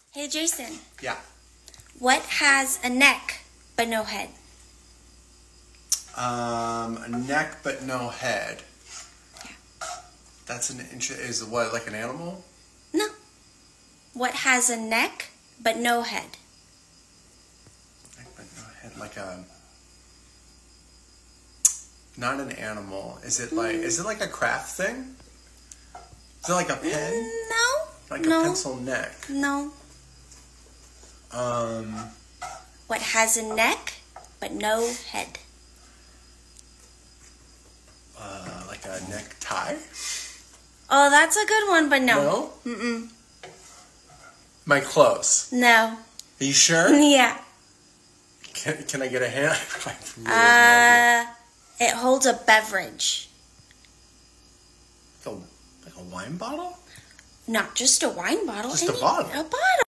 Hey, Jason. Yeah. What has a neck but no head? A neck but no head. Yeah. That's an is what, like an animal? No. What has a neck but no head? Neck but no head, like a. Not an animal. Is it like a craft thing? Is it like a pen? No. Like a pencil neck. No. What has a neck but no head? Like a necktie? Oh, that's a good one, but no. No? Mm-mm. My clothes. No. Are you sure? Yeah. Can I get a hint? I really have no idea. It holds a beverage. Like a wine bottle? Not just a wine bottle. Just a bottle. A bottle.